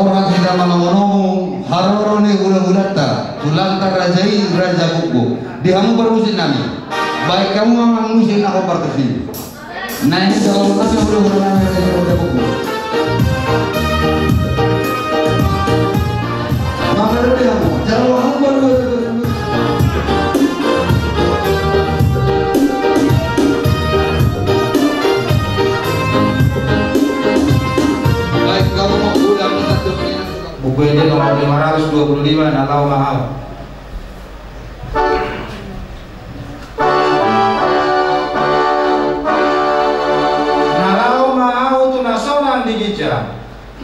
orang kita ngomong harorone ulah-ulata tulanta rajai raja buku dihamu berusin nami baik kamu memang musim aku partisi naik kalau kasih ulah-ulah raja buku mamer dia mau jalan aku baru baik kamu mau ulang satu buku ini nomor 525 nalau mahal nalau mahal tu nasonan di gija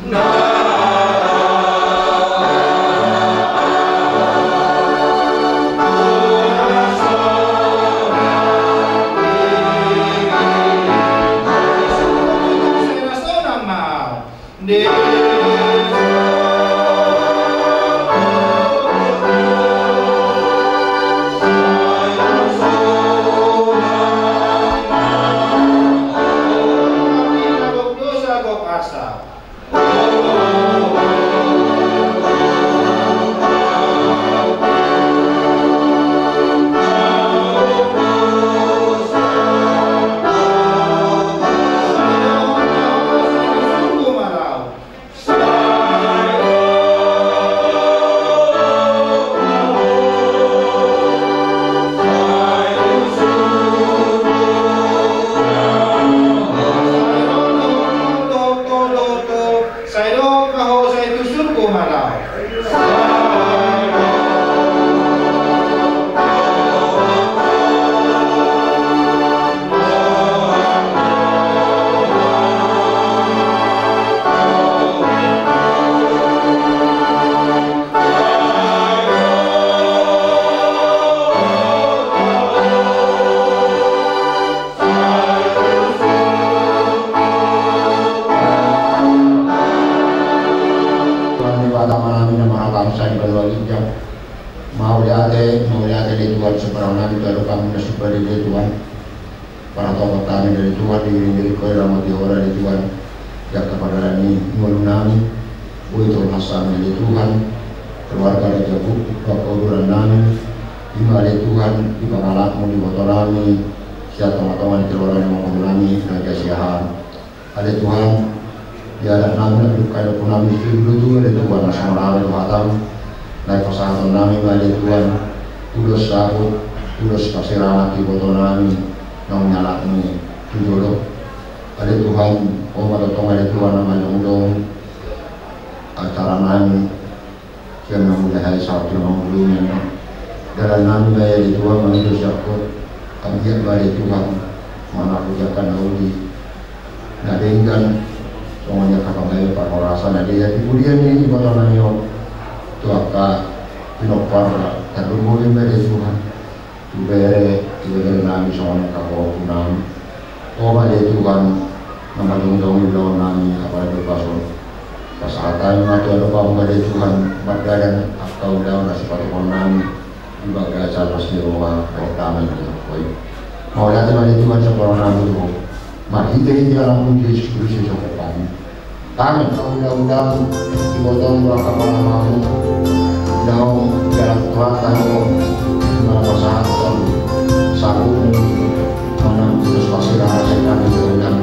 mau lihat di Tuhan seberang nabi lalu kami bersyukur di Tuhan para tokoh kami dari Tuhan diiringi kau dalam hati orang di Tuhan ya kepada ini ngulu nami Buitul Hasan dari Tuhan keluarga Raja Buku kekuduran nami di Tuhan di pengalamu di botol nami siap teman-teman di keluarga yang mau nami Raja Siahan ada Tuhan ya ada nami kayak pun nami dulu Tuhan ada Tuhan nasional ada Hatam naik pasangan nami balik Tuhan tulus sabut tulus pasirah di botol nami yang nyala ini tujuh ada Tuhan datang ada Tuhan namanya undang acara nami yang memulai sabtu yang dalam nami gaya di Tuhan menuju syakut kami balik Tuhan mana pujakan Naudi nadengkan semuanya kapal gaya parorasa nadia kemudian ini botol nami tuaka pinopar terlumuri dari Tuhan tubere tubere nami soalnya kau punam oh dari Tuhan nama dong dong nami apa itu pasal kesehatan atau ada apa dari Tuhan badan atau daun nasi patung nami juga gagal pasti rumah pertama itu koi mau lihat dari Tuhan seorang nami itu mari kita dalam Yesus Kristus kami undang-undang dipotong berapa malam dalam dalam Tuhan berapa saat sabun mana terus pasti rasakan undang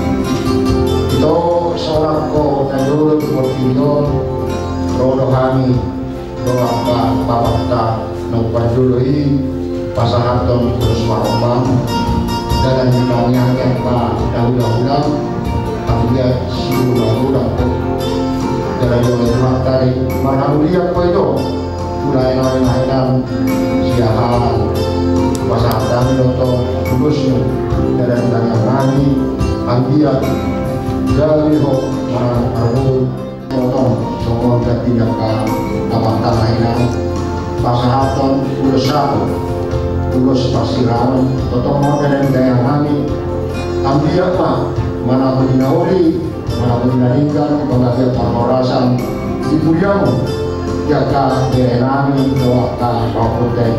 itu seorang kau dan dulu berpindah rodo kami doa bapak kita numpah dulu ini pasangan terus maromang dan yang kita dahulu dia siul udah dari orang tadi mana dia apa itu sudah yang siahan pasangan atau tulusnya dari kami dia dari orang arul potong semua tidak apa lainnya pasangan tulus satu tulus pasiran potong modern daya kami dia apa mana aku dinauli, mana aku dinalingkan, pembagian perhorasan ibu diamu jaga berenami, doakan pakuteng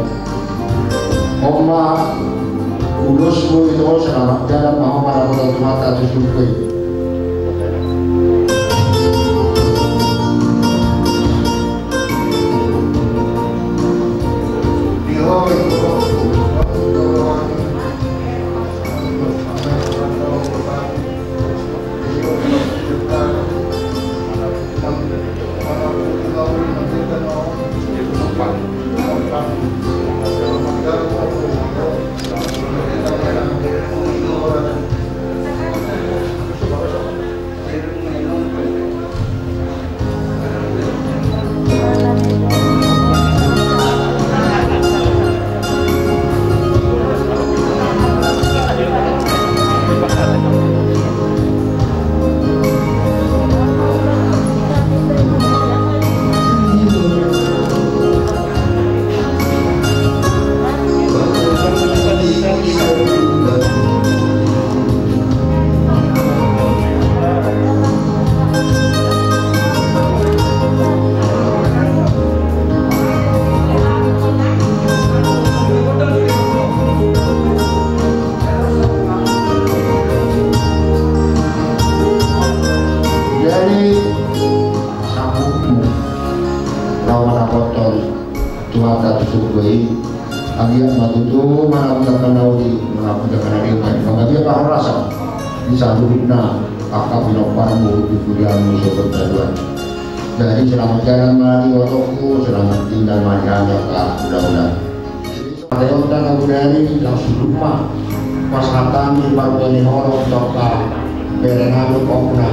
Oma ulusmu itu selamat jalan mau para kota mata tersyukur mana kotor cuaca tutupi agian matutu mana pun akan ada yang dia kahar rasa bisa dudukna kakak binopangmu di kuliahmu seperti jadi selamat jalan mari waktuku selamat tinggal majanya kak mudah-mudahan saya udah lagu dari langsung rumah pasatan di bagian horor toka berenang oknam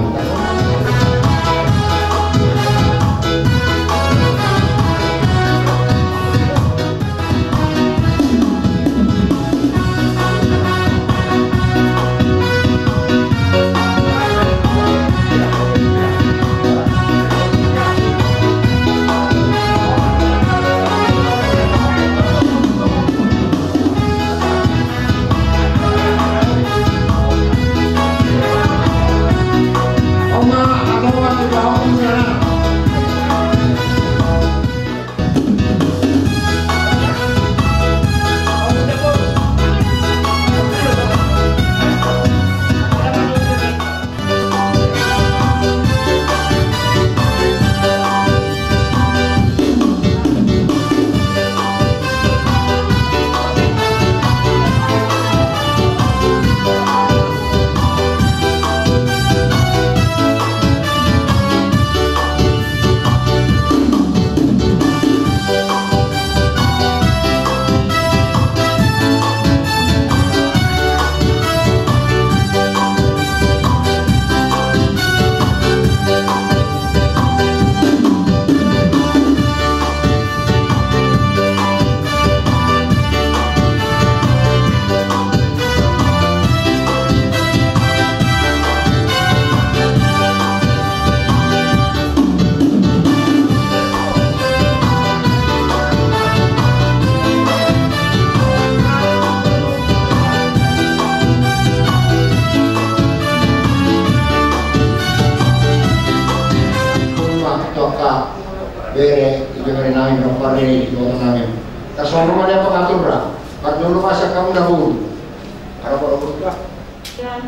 bere namin ng pare ito namin. Kasama mo niya pangatur ra. Pag lumasa kamu dahulu. Para ko urut ka. Dan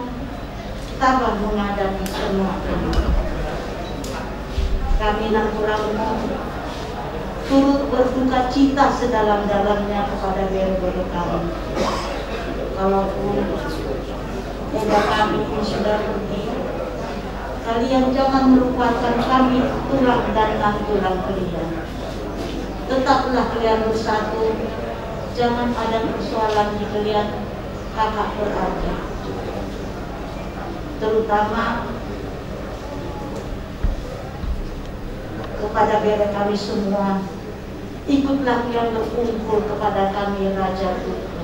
tabang menghadapi semua ini. Kami yang kurang turut berduka cita sedalam-dalamnya kepada bere-bere kami. Kalaupun eda kami ini sudah pergi, kalian jangan melupakan kami tulang dan tulang kalian. Tetaplah kalian bersatu. Jangan ada persoalan di kalian kakak beradik. Terutama kepada bere kami semua. Ikutlah kalian berkumpul kepada kami Raja Tutu.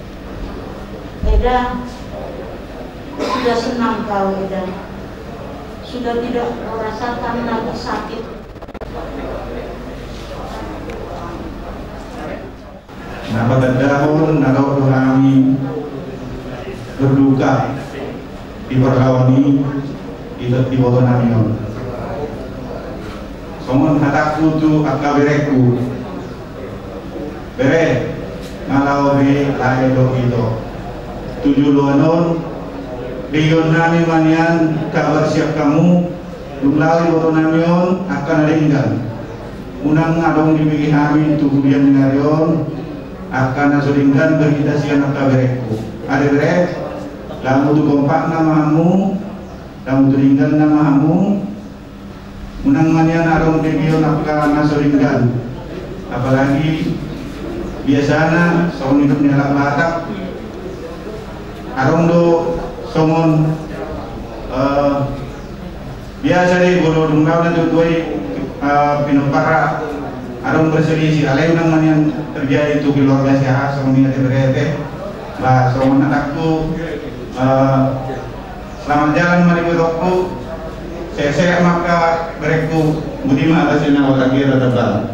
Eda sudah senang kau Eda. Sudah tidak merasakan lagi sakit. Nah, dahun nagaw kami berduka di perlawani itu di bawah namion. Somon hatak putu akabereku bere ngalau be laedo itu 7 luanon Biyon nami manian kabar siap kamu lumlawi bawah namion akan ringgan unang ngadong dibigi kami tubuh yang ngarion akan nasuringgan berita siang akabereku ada bere lamu tu kompak namamu lamu tu ringgan namamu unang manian adong dibion akan nasuringgan apalagi biasanya soal hidup nyalak batak adong do somon biasa deh bolo dunglaw na tutoy pinupara adong berselisih alay unang manian terjadi itu keluarga siya sa mga berete ba so anakku selamat jalan manibirokku saya maka bereku budima atas ina watakira tabal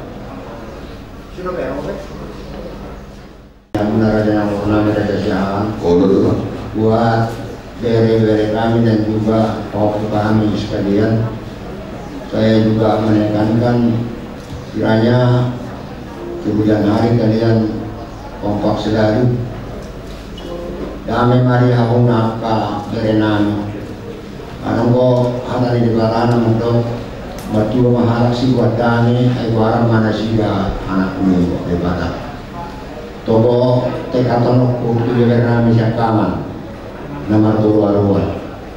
yang benar yang pernah mereka siang buat bere-bere kami dan juga waktu kami sekalian. Saya juga menekankan kiranya kemudian hari kalian kompak selalu damai mari hakong naka berenang anong ko hata di barana mo matua maharak si wadane ay warang mana siya anak ni debata tobo tekaton ko tuloy namin siya kaman na martuwa-ruwa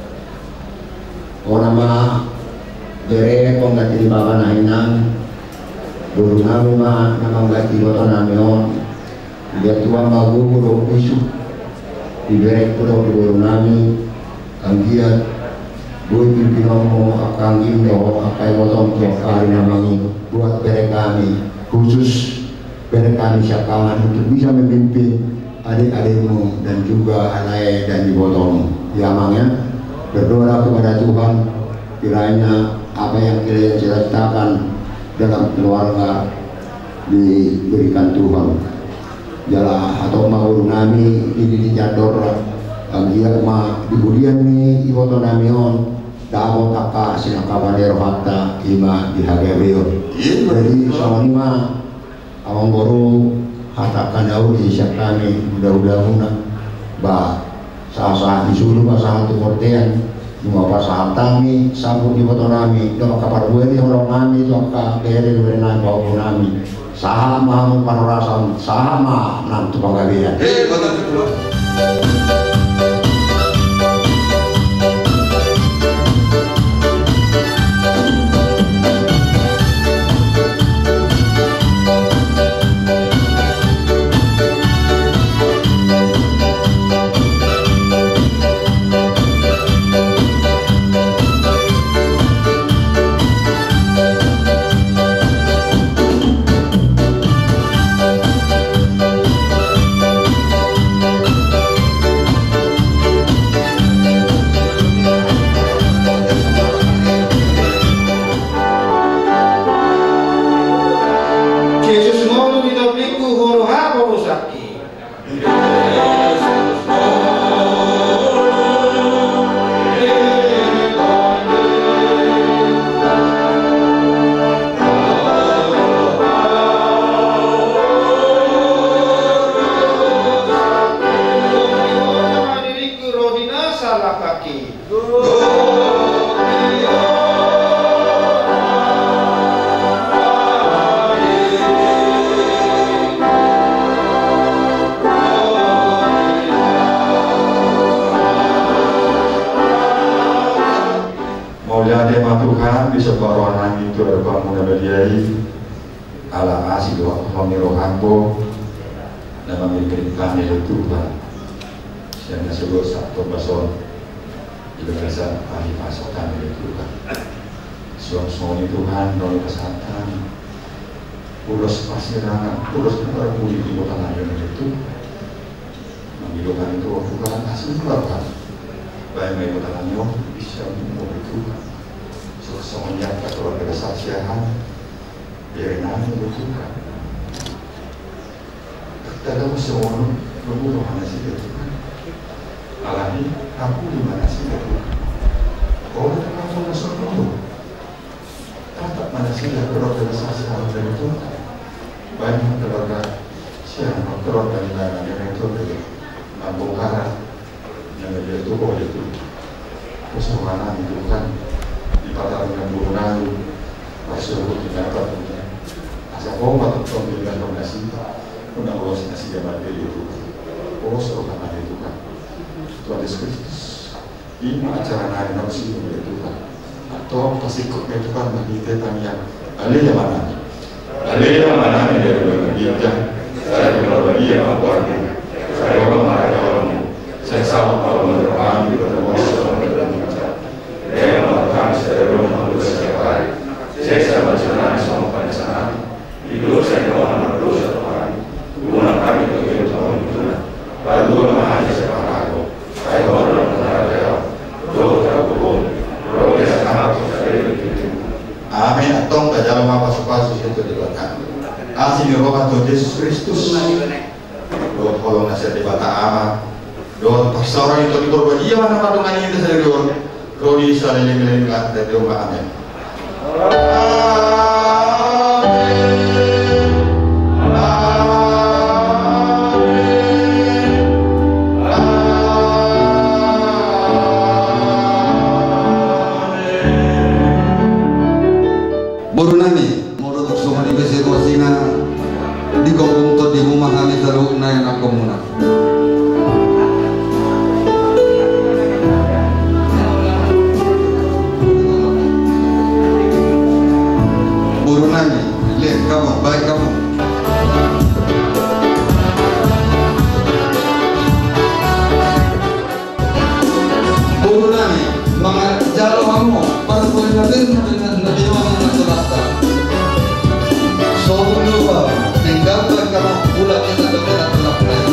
o nama dere kong gatilibakan na hinang dulu namin namang gatilo namin dia tuang magugulo isu diberi pulau dulu namin ang giat buat pimpinan mo akang indo akay motong tiap hari namanya buat bere kami khusus bere kami siapkan untuk bisa memimpin adik-adikmu dan juga alay dan dibotong yamangnya berdoa kepada Tuhan kiranya apa yang kalian ceritakan dalam keluarga diberikan Tuhan jala atau mau nami ini dijador dia ma dibudian ni iwoto namion damo kakak sinakabanero hatta ima dihagaweo jadi sama ni ma awang boru hatakan jauh di siap kami mudah-mudahan bah sah-sah disuruh pasang tu mortean cuma pasang kami sabun di foto nami do kapar gue ni orang nami tu ka kere gue nami bau nami sama panurasan sama nam tu pagawian Tuhan bisa baronan itu ada bangun abadiai ala asih doa pemiro hambo dan memberikan itu Tuhan yang disebut satu bason juga ahli pasokan itu Tuhan suami Tuhan dari kesehatan urus pasirangan urus permudi di kota lain itu menghidupkan itu Tuhan hasil keluarga baik dari kota lain bisa memulai Tuhan semuanya keluarga kesaksian biarin aja Tuhan dalam semua berbunuh mana sih Tuhan alami aku di mana sih Tuhan kalau kamu masuk dulu tatap mana sih keluarga kesaksian dari Tuhan banyak keluarga siang keluarga yang itu dari Kampung Karat yang dia itu kok itu kesukaran itu kan dipatahkan burunan masuk tidak apa asal obat untuk memberikan donasi undang ulos nasi jabat itu ulos orang itu kan Tuhan Yesus Kristus ini acara hari nafsi itu kan atau pasikut itu kan bagi kita yang alih mana menjadi bagian saya berbagi yang apa saya orang orang saya sama kalau menerima di bertemu yang melakukan secara rumah setiap hari saya berjalan sama pada saat itu saya doa terus setiap hari guna kami untuk tahun itu lalu mahal sekarang aku saya orang terhadap doa terkubur progres anak saya itu amin atong dalam apa supasus itu dilakukan asih roh Tuhan Yesus Kristus doa kolong nasihat di bata amat doa pastor itu berbagi mana patungan itu saya doa Rodi saling dari rumah amin. semua di situasinya di gobong to di rumah kami teruk na yang aku muna. Buru nami, lihat kamu, baik kamu. Buru nami, mga jalo kamu, para boleh natin dengan nabiyawan ng nasulata. So lupa, tinggalkan kamu bulan yang ada dengan telap lain.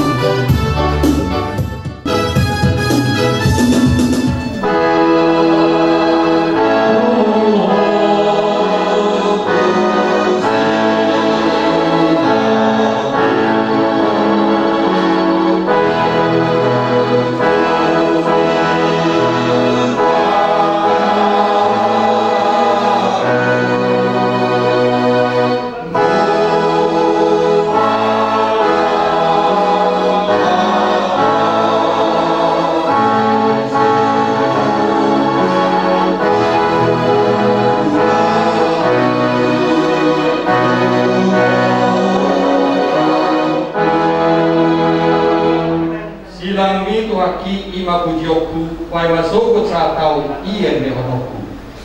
Silangmi tuaki ima bujioku wai masoko tratau ien de honoku.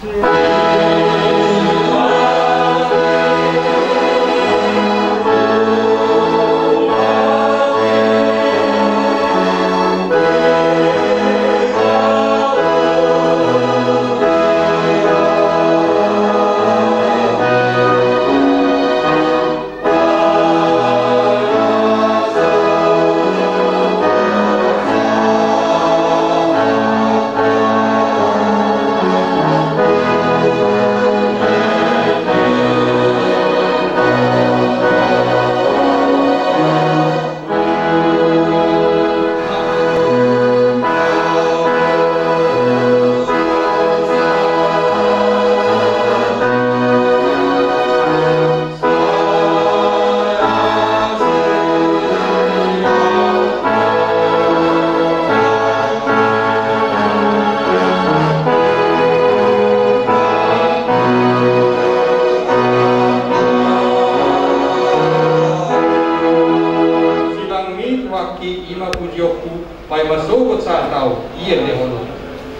Ima bujioku wai masoko tratau ien de honoku.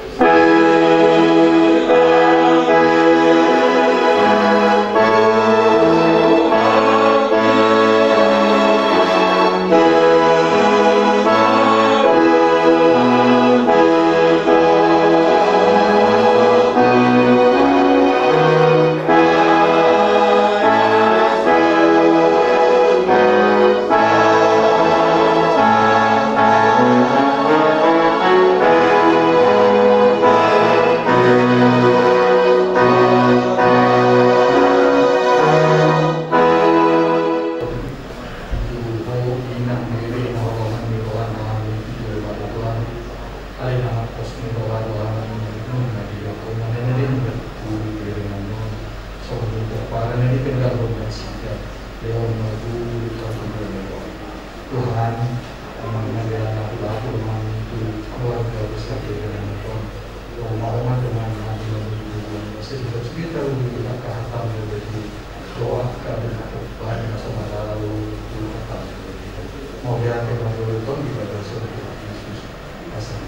Tuhan mengenai laku itu keluarga besar dengan rumah dengan sehingga kita lebih kehatan dari doa karena banyak sama lalu kehatan mau diangkat melalui ton di pada seluruh Yesus asal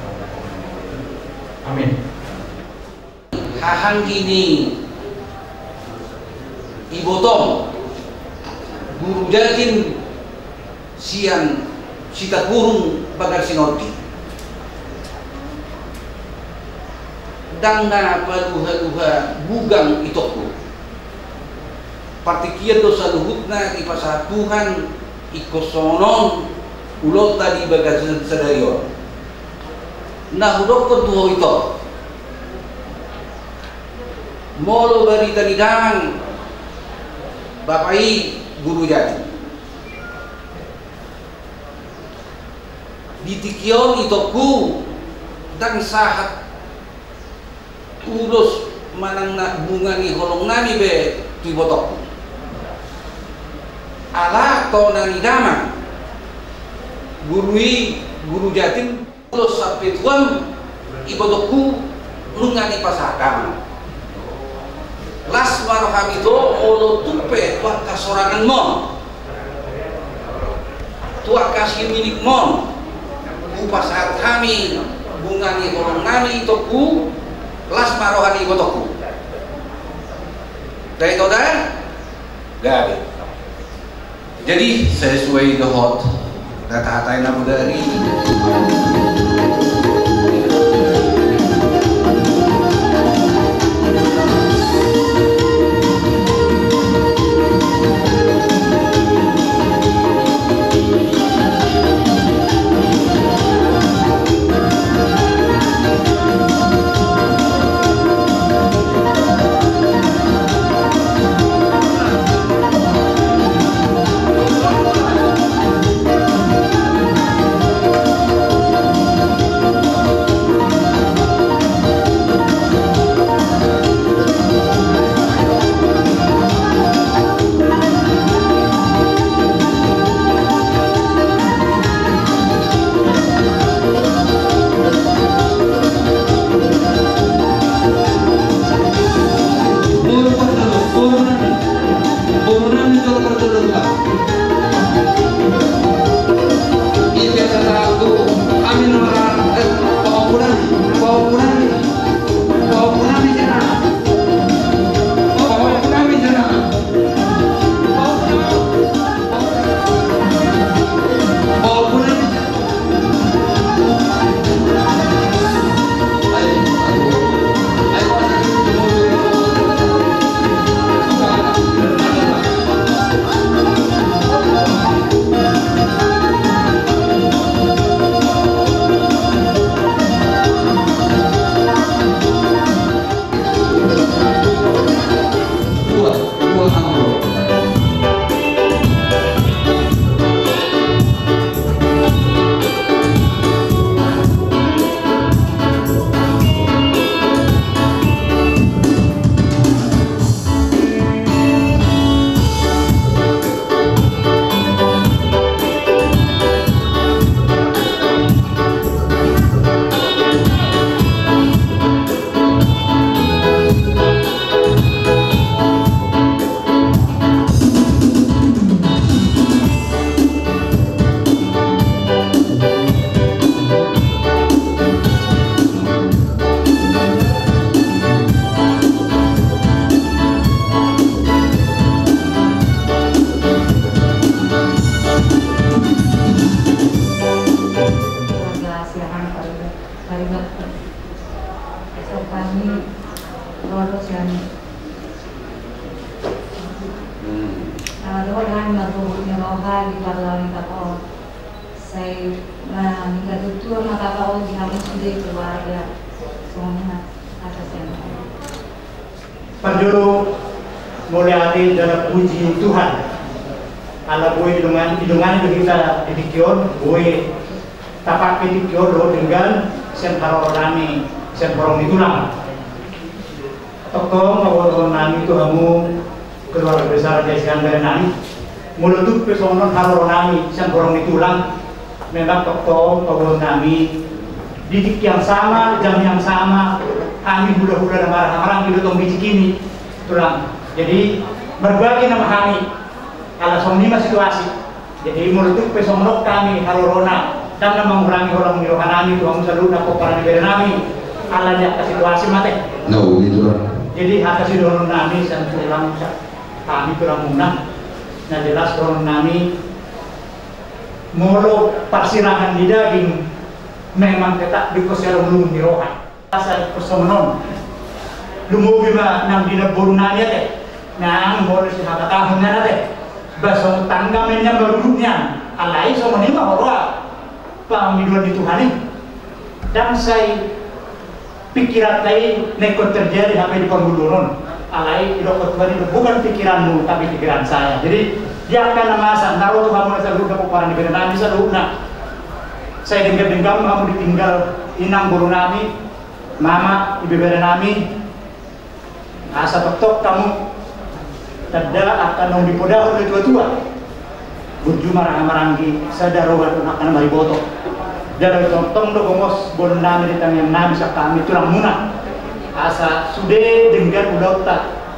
amin. Hahang kini ibotong guru jatin siang sita kurung bagar sinoti dangna paluha-luha bugang itoku partikian dosa luhutna ipasatuhan ikosonon ulot tadi bagar sadayo nah hudokon tuho ito molo barita nidang bapai guru jati ditikion itoku dan sahat ulos manang na bunga ni holong nani be tuibotok ala to nani dama guru jatim ulos sampai tuan ibotokku nungani pasakam las maroham itu molo tupe tuak kasorangan mon, tuak kasih milik mon, upas saat kami bungani kolong nami toku, las marohani botoku. Dari itu dah, gabi. Jadi sesuai dohot kata-kata yang dari. Penjuru mulyati dalam puji Tuhan. Ala boy hidungan itu kita didikion, boy tapak didikion lo dengan sen harorani, sen porong itulah. Tokong awal nami itu kamu keluarga besar desian dari nami. Mulut pesonon harorani, sen porong itulah. Memang tokong awal nami didik yang sama, jam yang sama. Kami hula-hula dan marah-marah di lutong biji kini tulang. Jadi berbagi nama kami ala somnima situasi. Jadi menurut pesomrok kami halorona dan mengurangi orang mirohanami tuang selalu dapat para negara nami ala dia situasi mate. No, gitu lah. Jadi hak kasih dorong nami dan tulang kami tulang munah. Nah jelas dorong nami molo parsirahan di daging memang tetap dikosero belum mirohan. Asal personon lumubi ma nang dinaburunanya teh nang boleh si tahunnya teh basong tanggamenya beruduknya alai so menima horwa pamiduan itu hari dan saya pikiran lain nekot terjadi sampai di penggulurun alai idokot bari bukan pikiranmu tapi pikiran saya. Jadi dia akan masa naruh tuh kamu nasa luka peparan di berenang bisa luka saya dengar kamu ditinggal inang guru nami mama ibu berenami asa tok kamu tada akan nong dipodah oleh tua-tua burju marang-maranggi sadarohan akan mari botok jadi tong do gomos bon nami ditang yang nami sa kami tulang munah asa sude dengar udah tak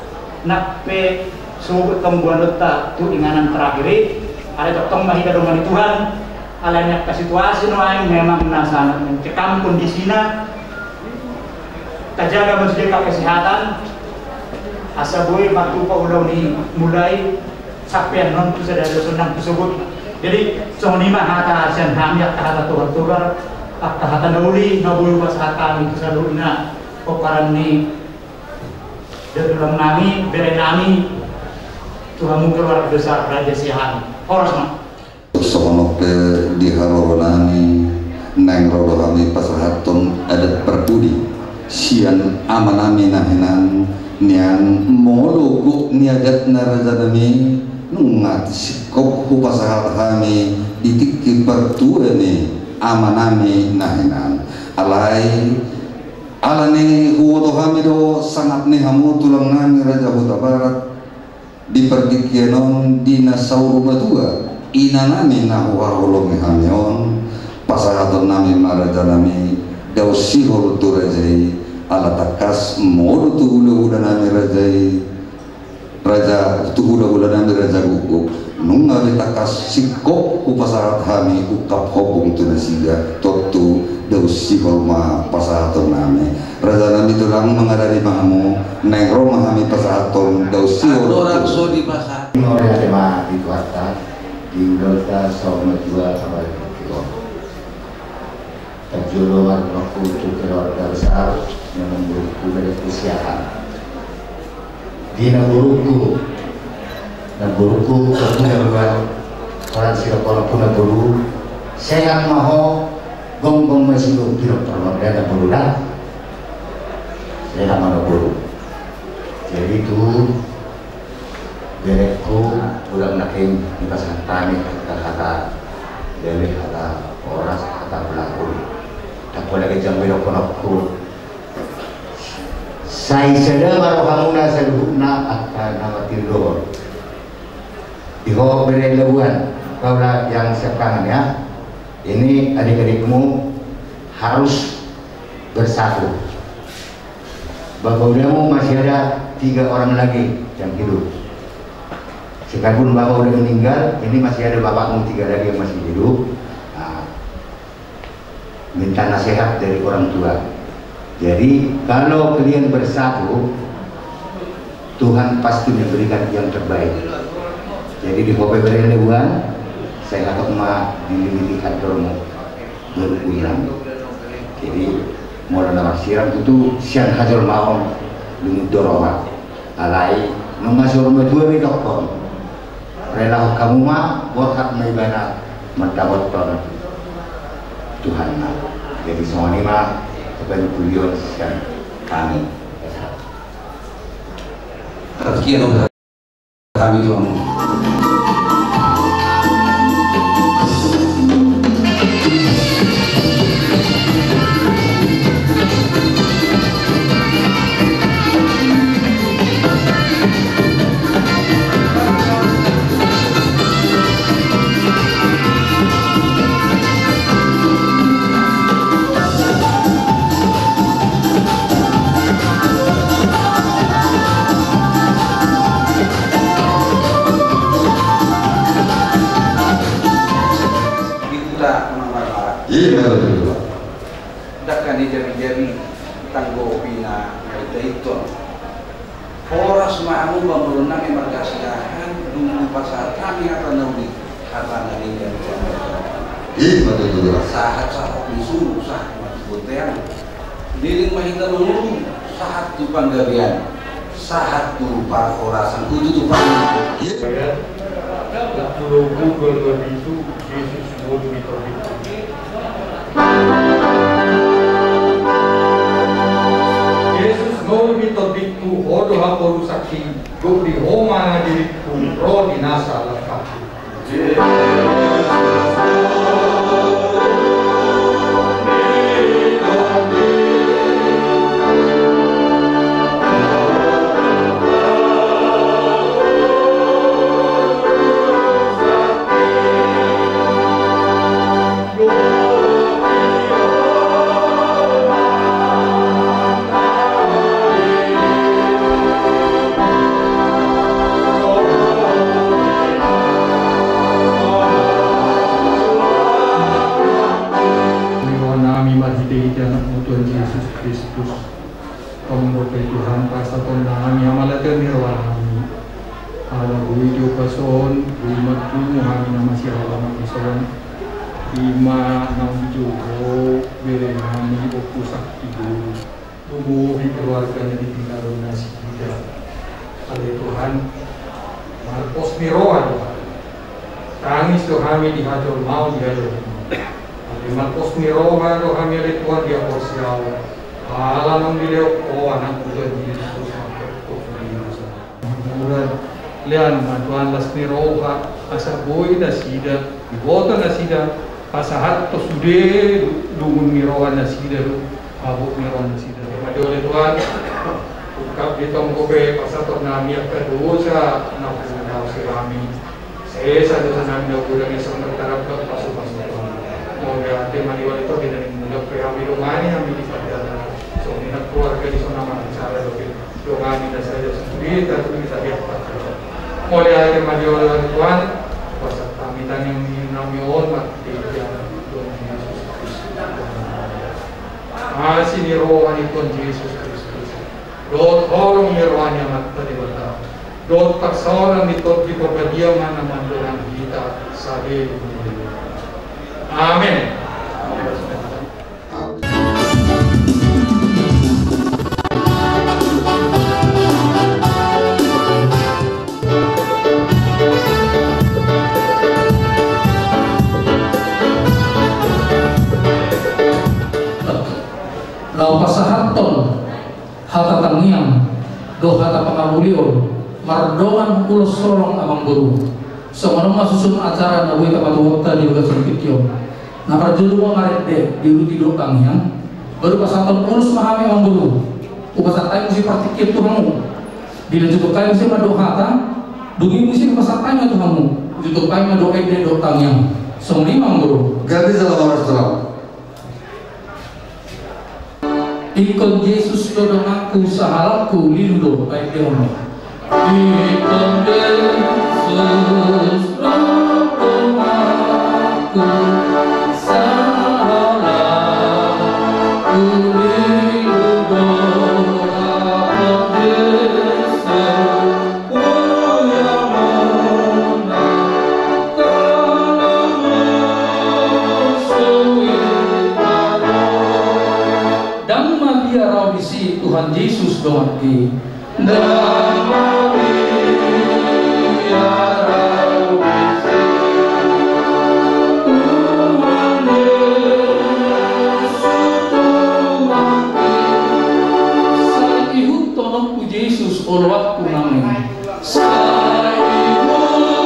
nape sugut tong buanut ta tu inganan terakhir ada tong mahida domani Tuhan alanya ke situasi no aing memang nasana mencekam kondisinya terjaga menjaga kesehatan asa boy batu pa ulau ni mulai sampai non tu sudah senang tersebut jadi sohni mah hata asan hamyak hata tular hata dauli naboy pas hata itu saluna kokaran ni dalam nami bere nami Tuhan keluar besar Raja Sihan horas mah sono ke di haloro nami nang rodo kami pasahaton adat perpudi sian amanami nahenan nian mologo niadat narazadami nungat sikok hu pasahat kami ditik pertua ni amanami nahenan alai alane huwoto kami do sangat ni hamu tulang nami Raja Huta Barat di perdikienon dina sauru batua ina nami nahuwa holong hamion pasahaton nami maraja nami dausi holu tu rajai ala takas modu tu hula nami rajai raja tu hula nami raja guguk nunga takas sikok u pasahat hami ukap hobong tu nasiga totu dausi holma pasahaton nami raja nami tulang mengadari mahamu neng roma hami pasahaton dausi holu orang so di pasar Ngore tema di kuarta di Udolta sama dua sama kilo. Terjulo waktu itu keluarga besar yang memburuku dari kesiahan. Di naburuku kemudian orang siapa pun naburu sehat maho gonggong masih kilo kalau dia naburu dah sehat naburu. Jadi itu berekku ulang naking di pasang tani kata dari kata orang kata berlaku tak boleh kejam belok konokku saya sedang baru kamu nasi guna akan nama tidur di bawah berelewan kaulah yang sekarang ya ini adik-adikmu harus bersatu bapakmu masih ada 3 orang lagi yang hidup. Sekalipun bapak udah meninggal, ini masih ada bapakmu 3 lagi yang masih hidup. Nah, minta nasihat dari orang tua. Jadi kalau kalian bersatu, Tuhan pasti memberikan yang terbaik. Jadi di Kope Berelewan, saya akan dilimiti kantormu berulang. Jadi mulai nama siram itu siang hasil maom lumut doroma, alai nungasur medua doktor. Rela kamu mah borkat maibana mendapat Tuhan mah. Jadi semua ini mah kepada kulion dan kami. Sekian kami Tuhan. Dakkan di jari-jari tanggo pina itu horas maamu bangun nami margasiahan dulu pasar kami akan naudi kata nari jari sahat disuruh sahat butean diring mahita lulu sahat tu panggarian sahat tu pak orasan kudu tu pak Kalau Google begitu, Yesus mau diperhitungkan. Yesus mau diperhitu hodo haporu saksi, go di homa diriku ro di nasa lekat. kay Tuhan pasaton nami amalaten nirwahami ala buijo pason buimat kami na masyahala maison ima nang jogo bere nami opusak tidur tubuhi keluarga na ditinggalon na si kita ala Tuhan marpos niroa Tuhan tangis kami di hajol mau di hajol marpos niroa kami ala Tuhan di aposyaw ala nang beliau anak Tuhan Yesus mudah lian Tuhan las niroa asa boy na sida iboto na sida pasahat to sude dungun niroa na sida abot niroa na sida madole Tuhan ukap ditong kobe pasatot nami kedua sa napundaw si kami sa dosa nami daw kulang isang nagtarap ka paso-paso mo gati maniwala ito dinaning mulak kaya kami lumani kami di padala so ninagkeluarga di sana mansara lumani na sa Diyos sulit at kumisabiyak patro muli ay maniwala Tuhan pasat kami tanyang namiyon matibyan Tuhan Yesus Kristus sinirohan ni Tuhan Yesus Kristus Dot horong nirwan yang matadibata. Dot paksawaran nito di pagkadiyaman naman doon kita sa Diyos. Amen. Lau pasahaton hata tangiang do hata pangabulion mardongan ulos solong abang guru semono masusun acara na wita patuwakta di lugar sempityo na parjulu mo ngaret di tido tangiang baru pasahaton ulos mahami abang guru upasatay mo si partikip tuhamu bila cukup kayo si mado hata dugi mo si pasatay mo tuhamu cukup kayo mado ede do tangiang semua abang guru ganti salah orang setelah Ikon Yesus do aku sahalku lindo baik deono. Ikon Yesus do aku sahalku lindo Tuhan Yesus doaki Dhamma biara wisi Tuhan Yesus doaki Saihu tolongku Yesus olwakku namin Saihu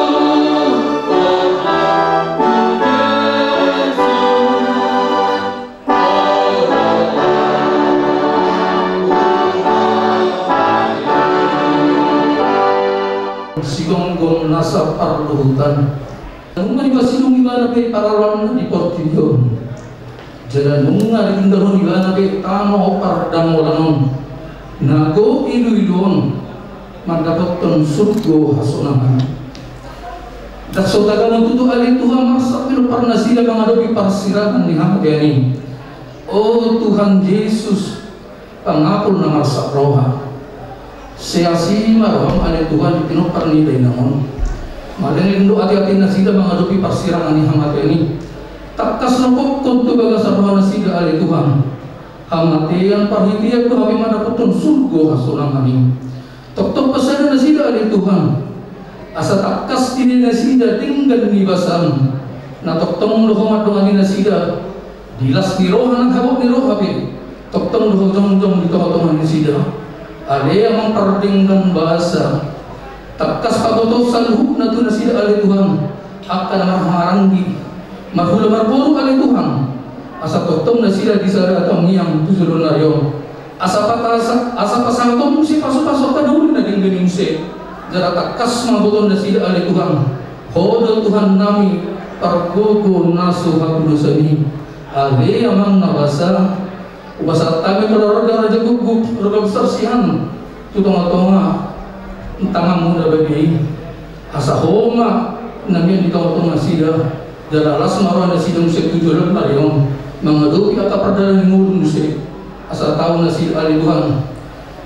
sigong-gong nasa parluhutan nung nga sinong iba na paralawan na di portilyo jala nung nga nagindahon iba na tano pardang walanon nago ilu-iluon mandapaton surgo hasonahan dakso tagang tutu alin Tuhan masak pinuparna sila mga dobi parsirahan ni Hamadiyani O Tuhan Yesus pangapul na masak roha Siasi marwam alay Tuhan pinupar nilay naman malingin do ati-ati na sila mga dopi parsirangan ni Hamadiyani takkas na po kung tubaga sa roha na sila alay Tuhan Hamatiyan parhitiyag ko kami madaputon surgo hasunang aning tok-tok pasada na sila alay Tuhan asa takkas din na sila tinggal ni basan na tok-tong luhumat doon na sila dilas ni roha naghabot ni roha tok-tong luhumat dito katungan ni sila Ale yang memperdingkan bahasa takkas patutusan hub na na sila alay Tuhan akan marharanggi marhula marburu alay Tuhan asa totong na sila di sa atong niyang tusulun na yon asa pasangtong si pasok-pasok ka doon na dingganing si jara takkas mabuton na sila alay Tuhan hodo Tuhan nami pargogo naso hakudusani ale yang nabasa Ubasa kami berorga raja gugup berorga besar sihan tutong-tonga tangan muda bagi asa homa namian di tong-tonga sida dalalas marana sida musik tujuan pariong mengadupi kata perdalan ngulung musik asa tahu nasi ali Tuhan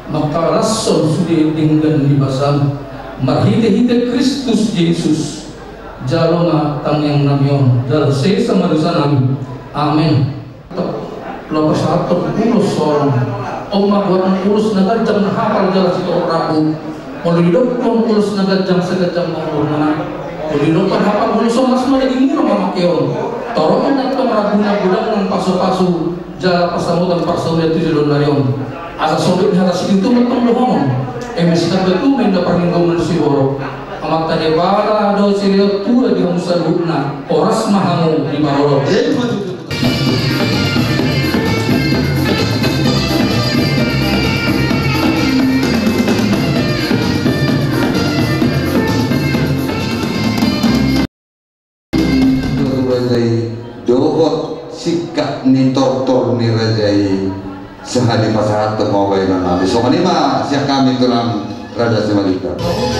maka rasul sudah tinggal di basam marhite-hite Kristus Yesus jalona tang yang namion dal sesa madusanami amin. Lapas satu urus seorang Oma buat urus nagar jam hafal jelas itu rabu molidok pun urus nagar jam segajam mana molidok kan hafal urus mas mana di murah mama keon torongnya datang rabuna budak dengan pasu-pasu jala pasamutan parsaunya itu jalur narion asa sobek atas itu betul doang emisikan betul minda perlindungan si borok amat tadi bala do sirio tua di musa guna oras mahamu di maroro dohot sikap ni tortor ni rajai sehari pasahat mau bayar nabi so ini mah siap kami tulang Raja Semalika.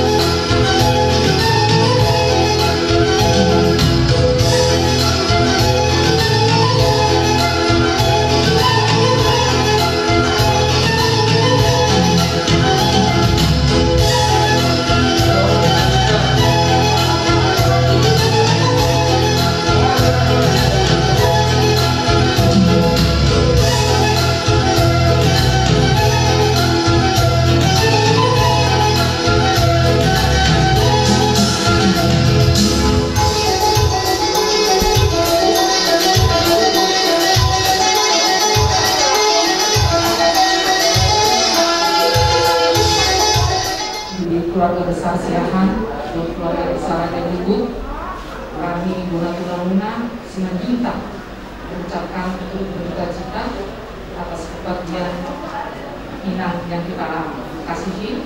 Keluarga besar Siahan dan keluarga besar Raja Ibu, kami Luna Simanjuntak mengucapkan untuk berduka cita atas kepergian Inang yang kita kasihi.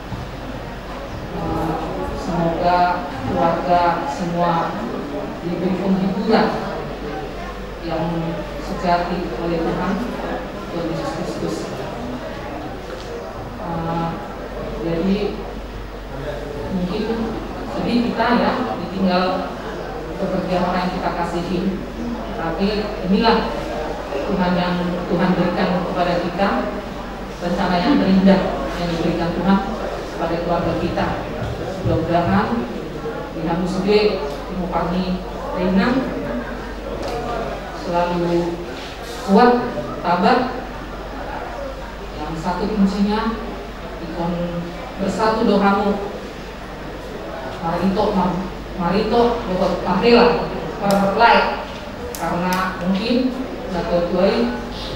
Semoga keluarga semua diberi penghiburan yang sejati oleh Tuhan Yesus Kristus. Jadi mungkin sedih kita ya ditinggal kepergian orang yang kita kasihi, tapi inilah Tuhan berikan kepada kita, rencana yang terindah yang diberikan Tuhan kepada keluarga kita. Mudah-mudahan Dinamu Suge Timupani Renang selalu kuat, tabah. Yang satu kuncinya ikon bersatu doamu marito buat pahrela perlai, karena mungkin satu tuai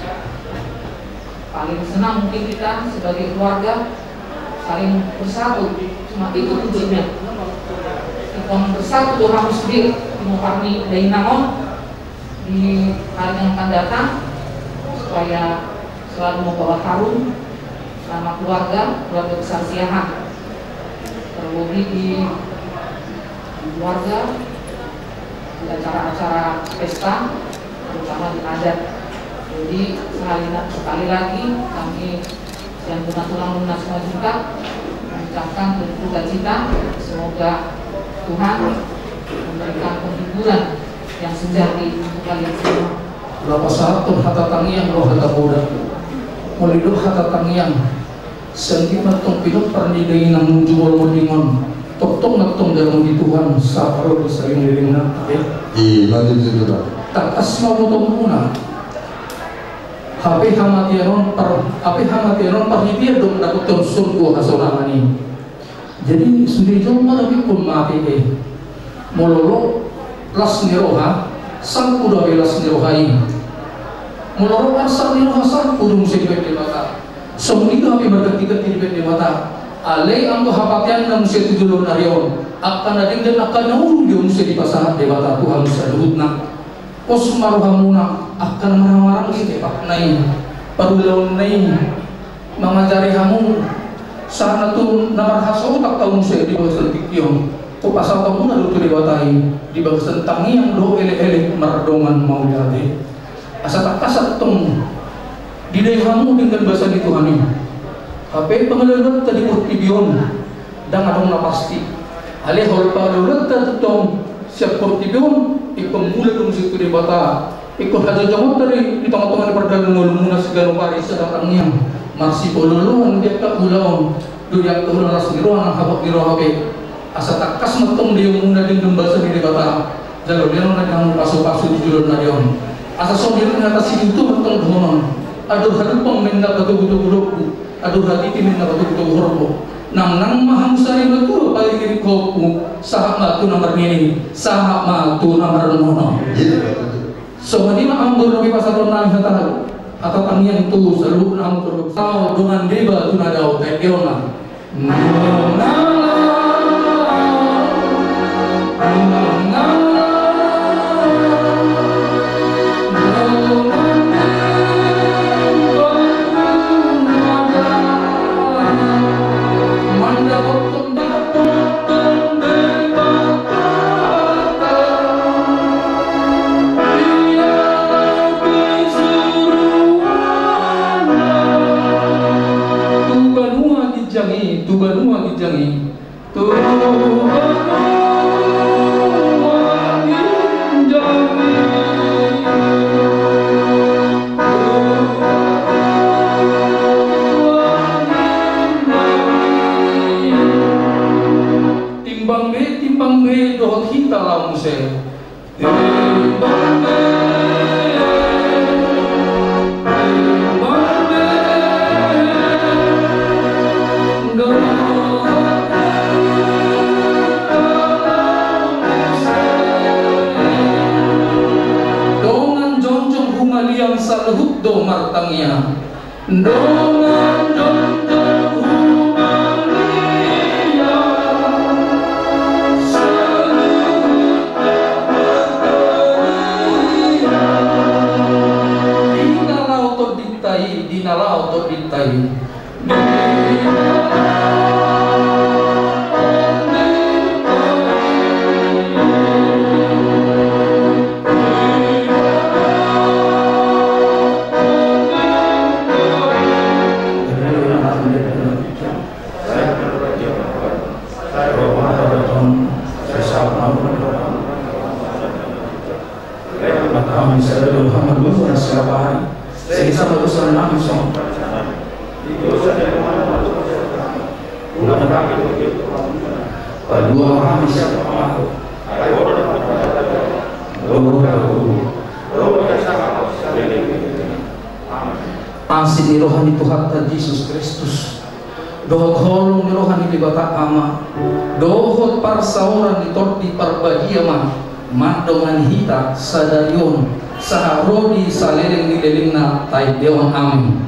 paling senang mungkin kita sebagai keluarga saling bersatu, cuma itu tujuannya. Ikon bersatu doamu sendiri Timupani dari Nangon di hari yang akan datang, supaya selalu membawa harum nama keluarga besar Siahan, terlebih di keluarga, di acara-acara pesta, terutama di adat. Jadi sekali lagi kami yang tulang lunas Simanjuntak mengucapkan berduka cita. Semoga Tuhan memberikan penghiburan yang sejati untuk kalian semua. Berapa saat pun hata tangiang roh hata boda molidok hata tangiang sengit natong pidok pernidai nang jual modingon tok natong dalam di Tuhan sakaro besaring dirina lanjut situ tak asma mutong muna HP hamatianon parhitir dong dapat surga hasonamani. Jadi sudah jauh marami pun maapi mololo las niroha sang kuda belas nirohai mololo asal niroha sang kudu musim di mata semua itu kami berganti-ganti di mata alai angko hapatian na musim tujulun narion akan ading dan akan nauru dia musim di pasangan di mata Tuhan musim dudukna pos maruhamuna akan marang-marang ini pak naik parulaun naik mengajari kamu sana tu namar hasil tak tahu musim di bawah tikion ko pasal kamu na lutu diwatai di bawah tentang yang do ele-ele mardongan mau jadi asa tak kasat tong di kamu dengan bahasa di Tuhan ini HP pengalaman tadi portibion dan adong na pasti ale hol pa lulat tong siap portibion ipamula dong situ di bata ikut hasil comot dari di tengah-tengah perdagangan ngulumuna segala pari sedangnya masih poluluan dia tak ulang dunia kemudian langsung diruang habak diruang HP asa takas metong dia muna di bahasa di debata jalur dia nuna yang pasu-pasu di julur nadion asa sombir mengatasi itu metong doang aduh hati pemenda betul-betul buruk aduh hati timin betul-betul buruk nang maham sari betul paling diri kopu sahak matu nomor ini sahak matu nomor nono so di mah ambur nabi pasal nang hata atau tangian tu selalu nang terus tahu dengan deba tu nadau kayak deona Tubanua gijangi timbang be dohot hita laung se timbang be salhut do martangnya dongan dongan humalia salhut martangnya dinalau to ditai Asih ni rohani Tuhan Yesus Kristus dohot holong ni rohani di bata ama dohot parsauran di torti parbagia mah dengan hita sadayun saharodi salering ni lelingna tay dewan amin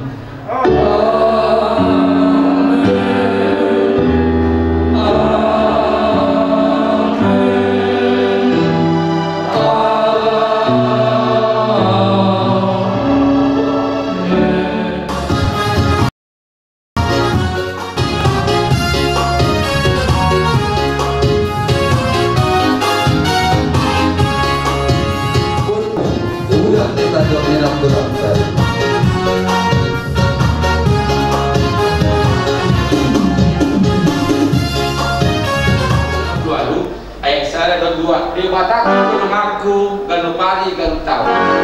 Debataku mengaku ganu pari ganu tahu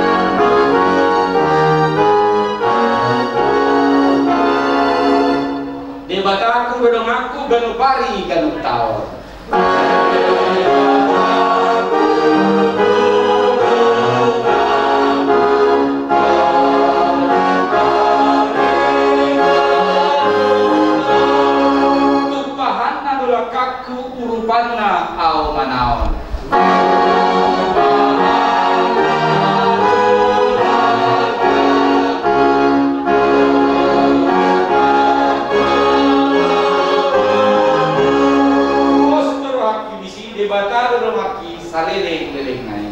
debataku mengaku ganu pari ganu tahu tumpahanna belakaku urupanna au manaon debatar rumaki saleleng-leleng naik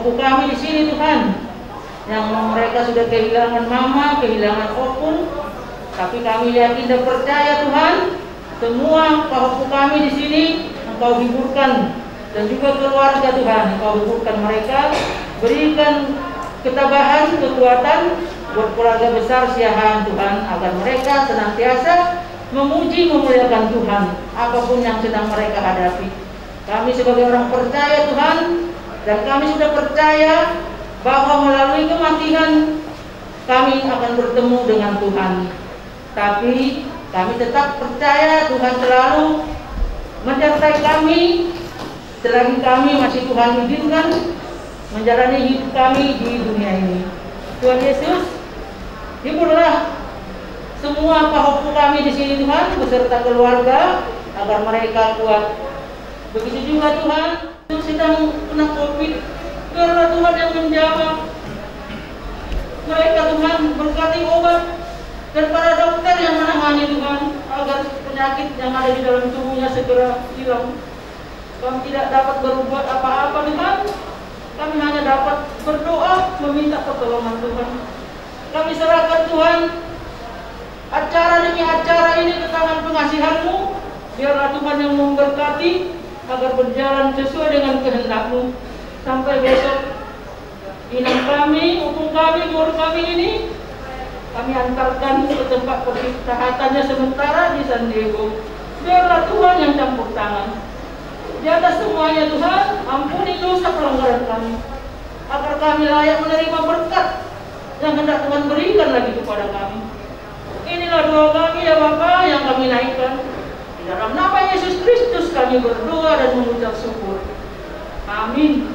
sepupu kami di sini Tuhan, yang mereka sudah kehilangan mama, kehilangan opung, tapi kami yakin dan percaya Tuhan, semua sepupu kami di sini Engkau hiburkan, dan juga keluarga Tuhan, Engkau hiburkan mereka, berikan ketabahan, kekuatan buat keluarga besar Siahaan Tuhan, agar mereka senantiasa memuji memuliakan Tuhan apapun yang sedang mereka hadapi. Kami sebagai orang percaya Tuhan, dan kami sudah percaya bahwa melalui kematian kami akan bertemu dengan Tuhan. Tapi kami tetap percaya Tuhan selalu menyertai kami selagi kami masih Tuhan izinkan menjalani hidup kami di dunia ini. Tuhan Yesus, hiburlah semua pahopu kami di sini Tuhan, beserta keluarga, agar mereka kuat. Begitu juga Tuhan yang sedang kena COVID, biarlah Tuhan yang menjawab mereka Tuhan, berkati obat dan para dokter yang menangani Tuhan, agar penyakit yang ada di dalam tubuhnya segera hilang. Kami tidak dapat berbuat apa-apa Tuhan, kami hanya dapat berdoa meminta pertolongan Tuhan. Kami serahkan Tuhan acara demi acara ini ke tangan pengasihan-Mu. Biarlah Tuhan yang memberkati agar berjalan sesuai dengan kehendak-Mu. Sampai besok inang kami, opung kami, guru kami ini kami antarkan ke tempat peristirahatannya sementara di San Diego. Biarlah Tuhan yang campur tangan di atas semuanya Tuhan. Ampuni dosa pelanggaran kami, agar kami layak menerima berkat yang hendak Tuhan berikan lagi kepada kami. Inilah doa kami ya Bapa yang kami naikkan. Di dalam nama Yesus Kristus kami berdoa dan mengucap syukur. Amin.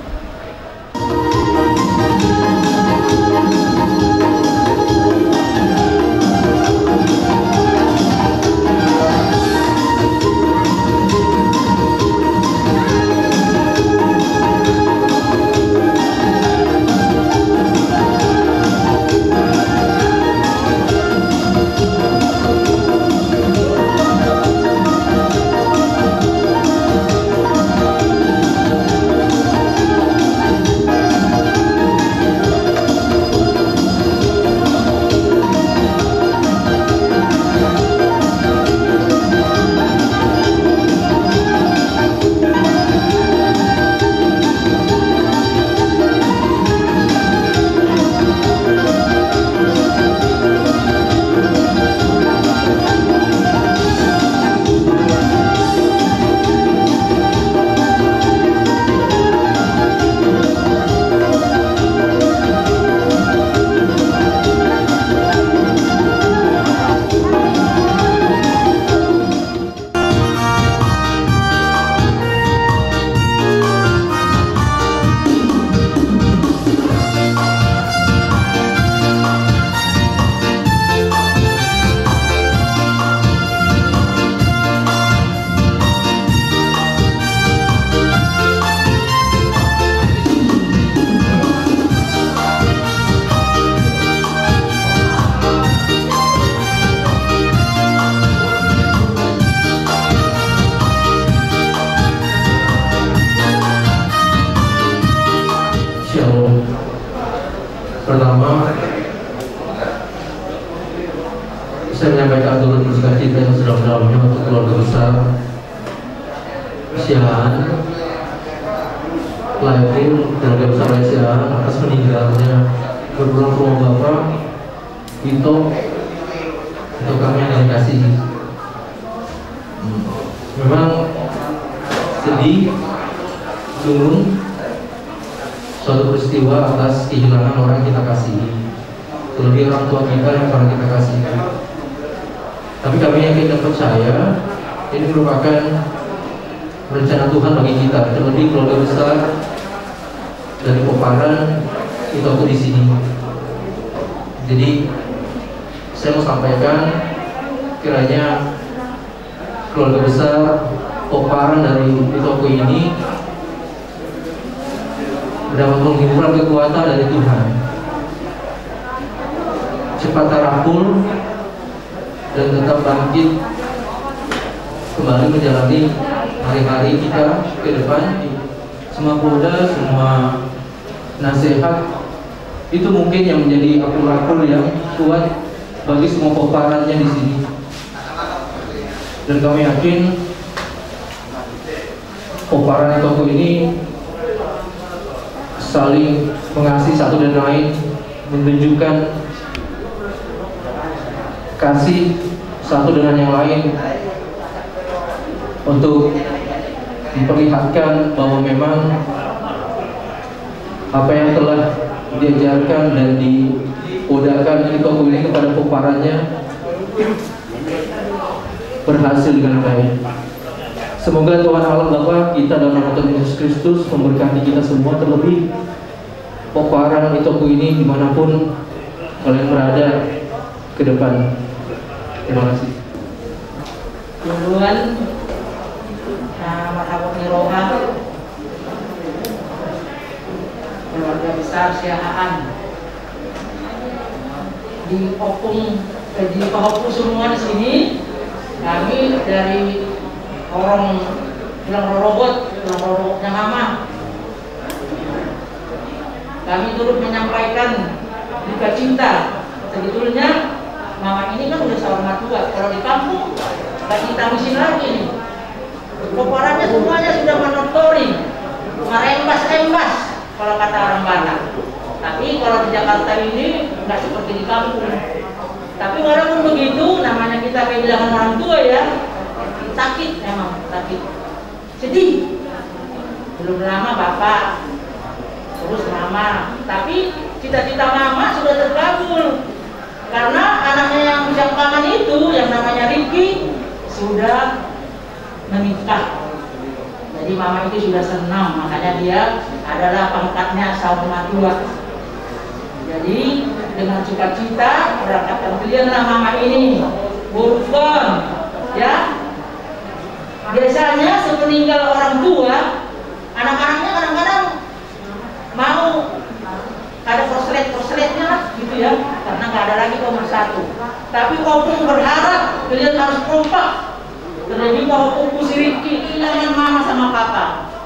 Pertama, saya menyampaikan turut bersuka cita yang sedalam-dalamnya untuk keluarga besar Siahaan, Laipun, keluarga besar Siahaan atas meninggalnya berpulang ke rumah Bapak Vito untuk kami yang dikasihi. Memang sedih, sungguh suatu peristiwa atas kehilangan orang yang kita kasihi, terlebih orang tua kita yang pernah kita kasihi. Tapi kami yakin dan percaya ini merupakan rencana Tuhan bagi kita, terlebih keluarga besar dari Poparan itu aku di sini. Jadi saya mau sampaikan, kiranya keluarga besar Poparan dari Itoko ini dapat menghiburkan kekuatan dari Tuhan, cepat terangkul dan tetap bangkit kembali menjalani hari-hari kita ke depan. Semua keluarga, semua nasihat itu mungkin yang menjadi akul-akul yang kuat bagi semua peparannya di sini. Dan kami yakin peparan tokoh ini saling mengasihi satu dan lain, menunjukkan kasih satu dengan yang lain untuk memperlihatkan bahwa memang apa yang telah diajarkan dan diodakan di tokoh ini kepada peparannya berhasil dengan baik. Semoga Tuhan Allah Bapa kita dan nama Tuhan Yesus Kristus memberkati kita semua, terlebih peparan di toko ini dimanapun kalian berada ke depan. Terima kasih. Duluan Marhabak Niroha, keluarga besar Siahaan di Pahopu semua di sini. Kami dari orang bilang rorobotnya mama, kami turut menyampaikan duka cinta. Sebetulnya mama ini kan udah sama tua, kalau di kampung gak kita mesin lagi nih. Peparannya semuanya sudah monotori, merembas-rembas kalau kata orang Batak. Tapi kalau di Jakarta ini nggak seperti di kampung. Tapi walaupun begitu, namanya kita kehilangan orang tua ya, sakit emang, sakit, sedih. Belum lama bapak, terus mama. Tapi cita-cita mama sudah terkabul karena anaknya yang belakangan itu, yang namanya Ricky, sudah menikah. Jadi mama itu sudah senang, makanya dia adalah pangkatnya sama tua. Jadi dengan sukacita berangkatkan beliaulah mama ini bukan ya. Biasanya sepeninggal orang tua, anak-anaknya kadang-kadang mau ada korsletnya lah gitu ya, karena nggak ada lagi pemersatu. Tapi Opung berharap beliau harus kompak. Terlebih bahwa Opung si Riki kehilangan mama sama papa.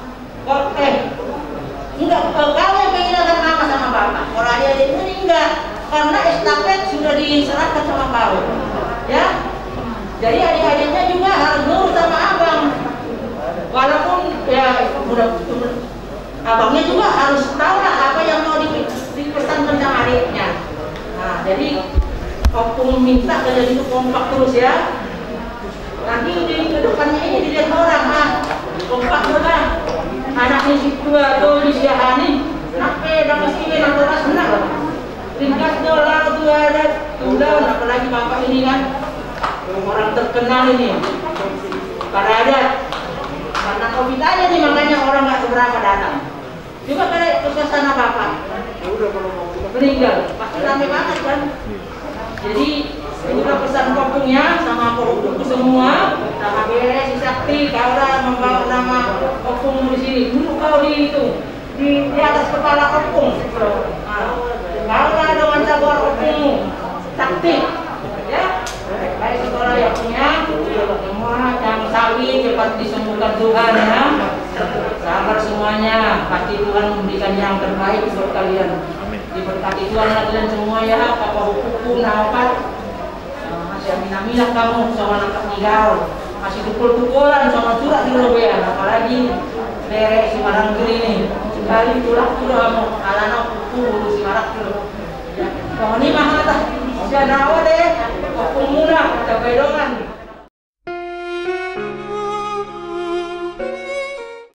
Enggak, kalau kehilangan mama sama papa, kalau adik-adik ini enggak, karena estafet sudah diserahkan sama kau, ya. Jadi adik-adiknya juga harus nurut sama abang, walaupun ya udah abangnya juga harus tahu lah apa yang mau dipesankan sama adiknya. Nah, jadi Opung minta kalian itu kompak terus ya. Nanti di kedepannya ini dilihat orang, kompak lah. Anaknya si tua tuh di Siahani, dapat sini dapat senang. Ringkas dolar tuh ada, tunggal, apalagi bapak ini kan orang terkenal ini, ada karena COVID aja nih, makanya orang nggak seberapa datang. Juga kayak kesana bapak, meninggal, pasti rame banget kan. Jadi itulah pesan Opungnya sama Opung semua, sama Beres, si Sakti, kau lah membawa nama Opung di sini. Dulu kau di itu, di atas kepala Opung. Kau lah dengan cabur Opung, Sakti, ya. Baik sekolah yang punya, semua yang sakit cepat disembuhkan Tuhan ya. Sabar semuanya, pasti Tuhan memberikan yang terbaik buat kalian. Diberkati Tuhan kalian semua ya, Papa Hukum, Nawapat. Masih amin-aminah kamu sama anak tinggal, masih tukul-tukulan sama curah di lobean, apalagi Beres si Marangkir ini sekali tulah kamu alana Hukum si Marangkir ya. Kamu ini mah si Adawa deh, Hukum muna, cabai dongan.